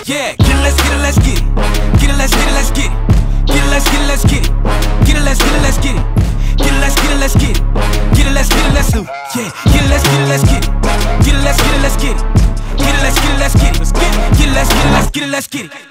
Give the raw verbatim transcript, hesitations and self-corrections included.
Yeah, get it, let's get it, let's get it. Get it, let's get it, let's get it. Get it, let's get it, let's get it. Get it, let's get it, let's get it. Get it, let's get it, let's get it. Get it, let's get it, let's do. Yeah, get it, let's get it, let's get it. Get it, let's get it, let's get it. Get it, let's get it, let's get it. Get it, let's get it, let's get it, let's get it.